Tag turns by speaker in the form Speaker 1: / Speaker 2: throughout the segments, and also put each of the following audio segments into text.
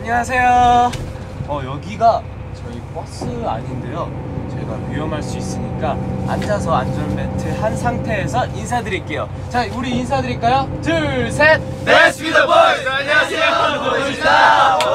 Speaker 1: 안녕하세요. 여기가 저희 버스 아닌데요. 저희가 위험할 수 있으니까 앉아서 안전벨트 한 상태에서 인사드릴게요. 자, 우리 인사드릴까요? 둘, 셋.
Speaker 2: Let's be the boys. 안녕하세요, 보이즈다.
Speaker 3: 와,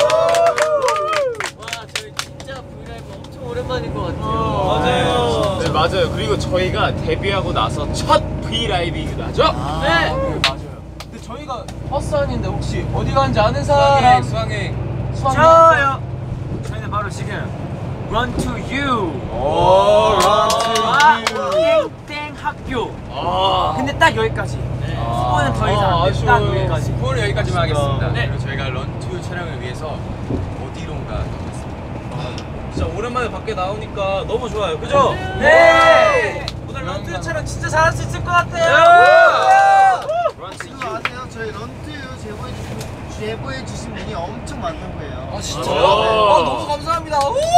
Speaker 3: 저희 진짜 브이라이브 엄청 오랜만인 것 같아요.
Speaker 2: 맞아요. 네, 맞아요. 그리고 저희가 데뷔하고 나서 첫 브이라이브이기도 하죠.
Speaker 1: 네, 맞아요. 근데 저희가 버스 아닌데 혹시 어디 가는지 아는 사람?
Speaker 2: 수학여행.
Speaker 1: 저요.
Speaker 3: 저희는 바로 지금 Run to You.
Speaker 1: 오, Run to You.
Speaker 3: 땡땡 학교. 근데 딱 여기까지. 스포는 더 이상 안 돼. 딱 여기까지.
Speaker 2: 스포는 여기까지만 하겠습니다.
Speaker 3: 네.
Speaker 2: 그리고 저희가 런투 촬영을 위해서 어디론가 가겠습니다. 진짜 오랜만에 밖에 나오니까 너무 좋아요. 그죠?
Speaker 3: 네.
Speaker 2: 오늘 런투 촬영 진짜 잘할 수 있을 것 같아요.
Speaker 4: 아세요? 저희 런투유 제보해주신 분이 엄청 많다고 해요.
Speaker 2: 아 진짜요? 너무 감사합니다.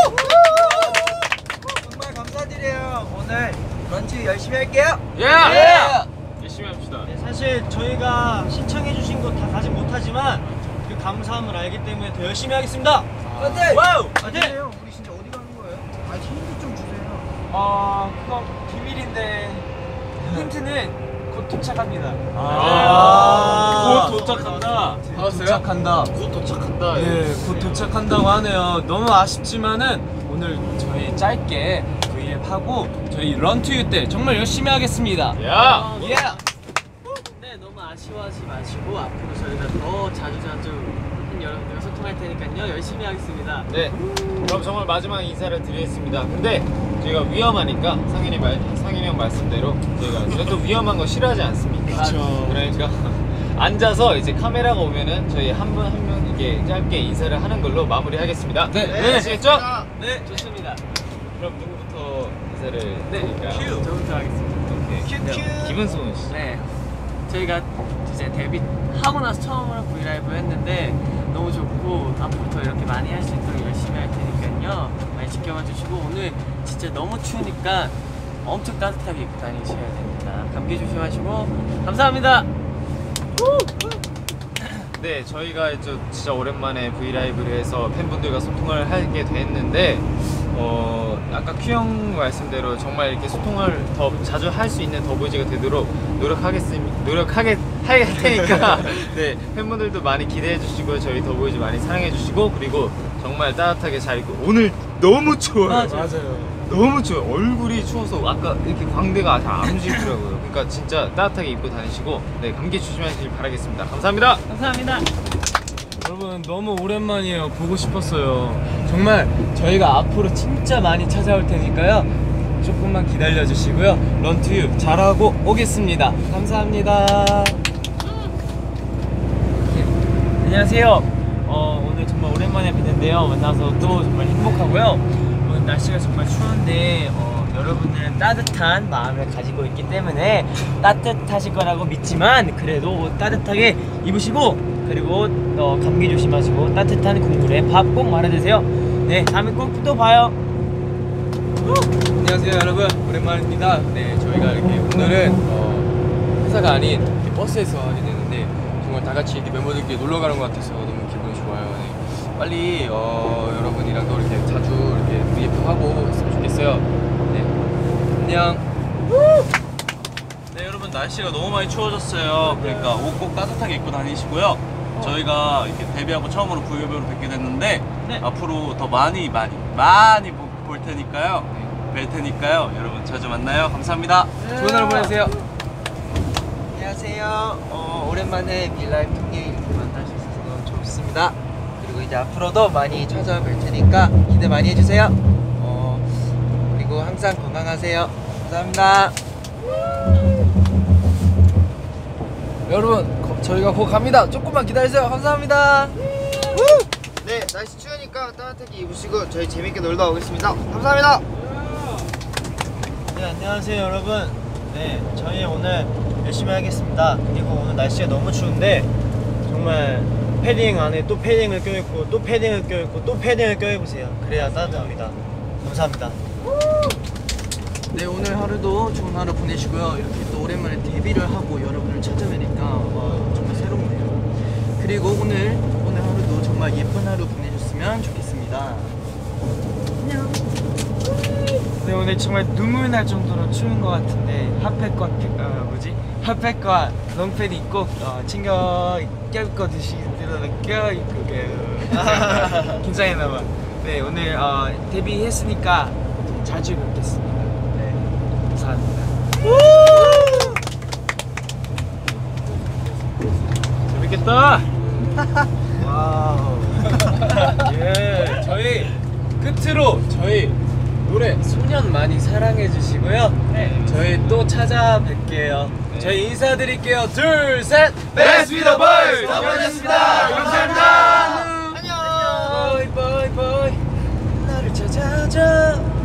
Speaker 4: 정말 감사드려요. 오늘 런투유 열심히 할게요.
Speaker 2: 열심히 합시다.
Speaker 5: 네, 사실 저희가 신청해주신 거 다 가지 못하지만 그 감사함을 알기 때문에 더 열심히 하겠습니다. 와우!
Speaker 4: 아니에요. 우리 진짜 어디 가는 거예요? 아, 힌트 좀 주세요.
Speaker 3: 그건 비밀인데 힌트는 곧 도착합니다.
Speaker 1: 곧 도착한다.
Speaker 2: 알았어요?
Speaker 1: 도착한다.
Speaker 2: 곧 도착한다.
Speaker 1: 네, 곧 도착한다고 하네요. 너무 아쉽지만은 오늘 저희 짧게 V앱 하고 저희 런투유 때 정말 열심히 하겠습니다.
Speaker 2: 야!
Speaker 1: 예.
Speaker 3: 네, 너무 아쉬워하지 마시고 앞으로 저희가 더 자주 여러분들과 소통할 테니까요. 열심히 하겠습니다.
Speaker 2: 네. 그럼 정말 마지막 인사를 드리겠습니다. 근데 저희가 위험하니까 상현이 형 말씀대로 저희가 또 위험한 거 싫어하지 않습니까?
Speaker 1: 그쵸.
Speaker 2: 그러니까 앉아서 이제 카메라가 오면은 저희 한 분 한 명 이게 짧게 인사를 하는 걸로 마무리하겠습니다.
Speaker 1: 네.
Speaker 2: 아시겠죠?
Speaker 3: 네, 좋습니다.
Speaker 2: 그럼 누구부터 인사를
Speaker 3: 네,
Speaker 2: 드릴까요?
Speaker 3: 저부터 하겠습니다.
Speaker 2: 오케이. 김은승 씨.
Speaker 3: 네, 저희가 이제 데뷔하고 나서 처음으로 브이라이브 했는데 너무 좋고 앞으로 더 이렇게 많이 할 수 있도록 열심히 할 테니까요. 많이 지켜봐 주시고 오늘 진짜 너무 추우니까 엄청 따뜻하게 입고 다니셔야 됩니다. 감기 조심하시고 감사합니다.
Speaker 2: 네, 저희가 진짜 오랜만에 브이라이브를 해서 팬분들과 소통을 하게 됐는데 아까 큐형 말씀대로 정말 이렇게 소통을 더 자주 할 수 있는 더보이즈가 되도록 노력할 테니까 네, 팬분들도 많이 기대해 주시고 저희 더보이즈 많이 사랑해 주시고 그리고 정말 따뜻하게 잘 입고 오늘 너무 추워요.
Speaker 1: 맞아요.
Speaker 2: 너무 추워요. 얼굴이 추워서 아까 이렇게 광대가 잘 안 움직이더라고요. 그러니까 진짜 따뜻하게 입고 다니시고 네, 감기 조심하시길 바라겠습니다. 감사합니다.
Speaker 3: 감사합니다.
Speaker 1: 여러분 너무 오랜만이에요. 보고 싶었어요. 정말 저희가 앞으로 진짜 많이 찾아올 테니까요. 조금만 기다려 주시고요. 런투유 잘하고 오겠습니다. 감사합니다.
Speaker 3: 안녕하세요. 오늘 정말 오랜만에 뵙는데요. 만나서 또 정말 행복하고요. 오늘 날씨가 정말 추운데 여러분들은 따뜻한 마음을 가지고 있기 때문에 따뜻하실 거라고 믿지만 그래도 따뜻하게 입으시고 그리고 감기 조심하시고 따뜻한 국물에 밥 꼭 말아 드세요. 네, 다음에 꼭 또 봐요.
Speaker 6: 안녕하세요 여러분, 오랜만입니다. 네, 저희가 이렇게 오늘은 회사가 아닌 이렇게 버스에서 하게 되는데 정말 다 같이 이렇게 멤버들끼리 놀러 가는 것 같아서 너무 기분이 좋아요. 네, 빨리 여러분이랑도 이렇게 자주 이렇게 브이앱 하고 했으면 좋겠어요. 네, 안녕.
Speaker 7: 네, 여러분 날씨가 너무 많이 추워졌어요. 그러니까 옷 꼭 따뜻하게 입고 다니시고요. 저희가 이렇게 데뷔하고 처음으로 브이앱으로 뵙게 됐는데 앞으로 더 많이 볼 테니까요. 뵐 테니까요. 여러분 자주 만나요. 감사합니다.
Speaker 6: 좋은 하루 보내세요.
Speaker 4: 안녕하세요. 오랜만에 밀라이브 통해 이렇게 만날 수 있어서 너무 좋습니다. 그리고 이제 앞으로도 많이 찾아뵐 테니까 기대 많이 해주세요. 그리고 항상 건강하세요. 감사합니다.
Speaker 6: 여러분 저희가 곧 갑니다. 조금만 기다리세요. 감사합니다.
Speaker 4: 네, 날씨 추우니까 따뜻하게 입으시고 저희 재밌게 놀다 오겠습니다. 감사합니다.
Speaker 5: 네, 안녕하세요 여러분. 네, 저희 오늘 열심히 하겠습니다. 그리고 오늘 날씨가 너무 추운데 정말 패딩 안에 또 패딩을 껴입고 또 패딩을 껴입고 또 패딩을 껴입으세요. 그래야 따뜻합니다. 감사합니다.
Speaker 6: 네, 오늘 하루도 좋은 하루 보내시고요. 이렇게 또 오랜만에 데뷔를 하고 여러분을 찾아뵈니까 정말 새롭네요. 그리고 오늘 하루도 정말
Speaker 4: 정말 예쁜 하루 보내셨으면 좋겠습니다.
Speaker 3: 네, 오늘 정말 눈물 날 정도로 추운 것 같은데 핫팩과 롱패드 입고 챙겨 껴입고 드시더라도 껴입고 긴장했나봐. 네, 오늘 데뷔했으니까 자주 뵙겠습니다. 네, 감사합니다. 재밌겠다.
Speaker 1: 와우. 예, 저희 끝으로 저희 노래 소년 많이 사랑해 주시고요.
Speaker 3: 네.
Speaker 1: 저희 또 찾아뵐게요. 저희 인사드릴게요. 둘, 셋.
Speaker 4: Best with the boys! 더보였습니다. 감사합니다.
Speaker 1: 안녕. 바이 바이 바이. 나를 찾아줘.